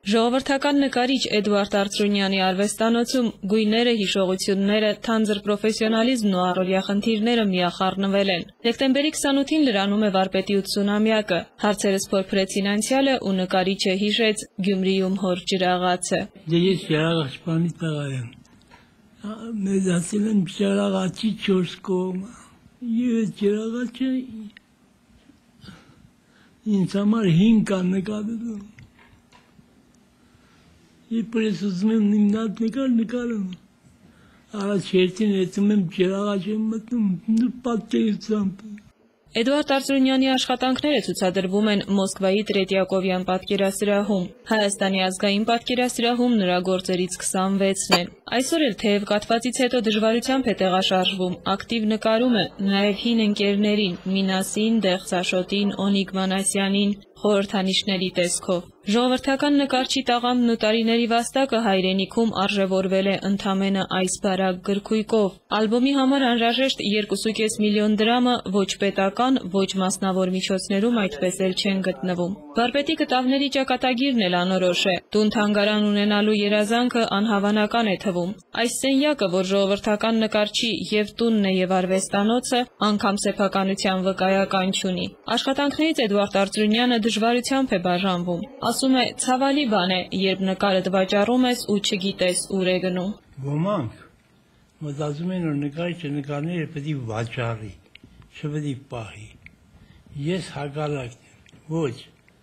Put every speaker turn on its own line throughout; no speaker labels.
Ժողովրդական նկարիչ Էդուարդ Արծրունյանի արվեստանոցում գույները, հիշողությունները, թանձր պրոֆեսիոնալիզմն ու առօրյա խնդիրները միախառնվել են։ Դեկտեմբերի 28-ին լրանում է վարպետի 80-ամյակը։ Հարցերս փորփրեցին անցյալը ու նկարիչը հիշեց Գյումրիում հոր ջրաղացը։
Ես ջրաղաչպանի տղա եմ։ Մեծացել եմ ջրաղացի 4 կողմը։ Եվ ջրաղաչը ինձ համար 5 ան նկարելու։ Իպրես ուզում եմ նիմնատ նկարում, առաջ երդին հետում եմ ջրաղաչ եմ մտնում պատկերությամբ։
Էդուարդ Արծրունյանի աշխատանքները ցուցադրվում են Մոսկվայի Տրետյակովյան պատկերասրահում։ Հայաստանի ազգային պատկերասրահում նրա գործերից 26-ն են։ Այսօր էլ թեև կաթվածից հետո դժվարությամբ է տեղաշարժվում, ակտիվ նկարում է նաև հին ընկերներին՝ Մինասին, Դեղցաշոտին, Օնիկ Մանասյանին, խորհրդանիշների տեսքով։ Ժողովրդական նկարչի տաղանդն ու տարիների վաստակը հայրենիքում արժևորվել է ընդամենը այս բարակ գրքույկով։ Ալբոմի համար անհրաժեշտ 2.5 միլիոն դրամը ոչ պետական, ոչ մասնավոր միջոցներում այդպես էլ չեն գտնվում։ Վարպետի կտավների ճակատագիրն էլ անորոշ է։ Տուն-թանգարան ունենալու երազանքը անհավանական է թվում։ Այս սենյակը, որ ժողովրդական նկարչի եւ տունն է եւ արվեստանոցը, անգամ սեփականության վկայական չունի։ Աշխատանքներից Էդուարդ Արծրունյանը դժվարությամբ է բաժանվում։ Ասում է, ցավալի բան է, երբ նկարդ վաճառում ես ու չգիտես ուր է գնում։
Ոմանք մտածում են, որ նկարիչը նկարները պետք է վաճառի, չպետք է պահի։ Ես հակառակն եմ։ Ոչ։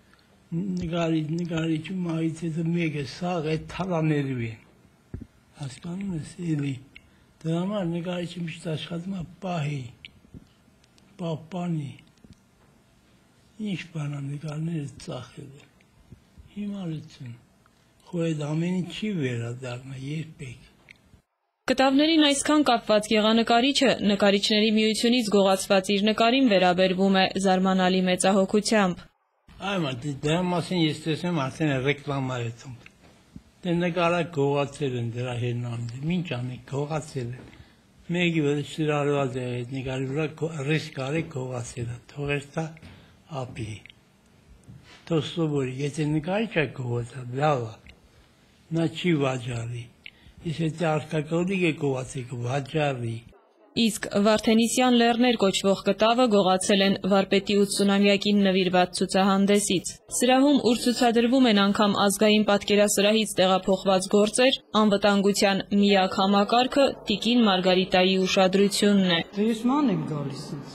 Նկարիչը մահից հետո մեկը սաղ այդ թալաներու են։ Հասկանում ես, էլի։ Դրա համար նկարիչը միշտ աշխատում է պահի, պահպանի։ Ինչ բան է նկարները ծախել է։ Հիմարություն, խո այդ ամենի չի վերադառնա երբեք։
Կտավներին այսքան կապված գեղանկարիչը նկարիչների միությունից գողացված իր նկարին վերաբերվում է զարմանալի մեծահոգությամբ։
Այո, դրա մասին ես տեսնում արդեն ռեկլամա է ցում։ Դե նկարը գողացել են դրա հերնանձը, ինչ անի գողացել են։ Մեկի վրա շիրարված է այդ նկարի վրա ռիսկ արի գողացել է, թողեր տա ապի։ Թոսովորի, եթե նկարիչը գողացա, լավ է, նա չի վաճառի, եթե արկակոլիկ է գողացել, վաճառի։
Իսկ Վարդենիսյան լեռներ կոչվող կտավը գողացել են վարպետի 80-ամյակին նվիրված ցուցահանդեսից։ Սրահում, ուր ցուցադրվում են անգամ ազգային պատկերասրահից տեղափոխված գործեր, անվտանգության միակ համակարգը Տիկին Մարգարիտայի ուշադրությունն է։
Ես ման եմ գալիս ինձ։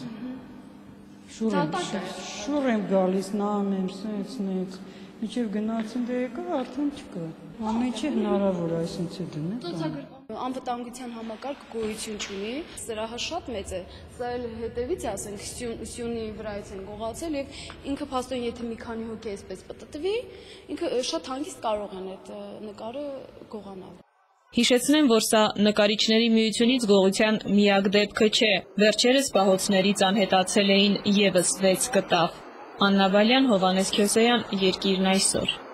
Շուր եմ գալիս, նայում եմ, սենց, մինչև գնացին դե եկա, արդեն չկա։ Ամեն ինչ հնարավոր է, այսինչ է դնել։
Անվտանգության համակարգ գոյություն չունի, սրահը շատ մեծ է, սա էլ հետևից ասենք Սյունի վրայից են գողացել եւ ինքը փաստորեն եթե մի քանի հոգի էսպես պտտվի, ինքը շատ հանգիստ կարող են այդ նկարը գողանալ։
Հիշեցնեմ, որ սա նկարիչների միությունից գողության միակ դեպքը չէ։ Վերջերս պահոցներից անհետացել էին եւս 6 կտավ։ Աննա Բալյան, Հովհաննես Քյոսեյան, Երկիրն այսօր։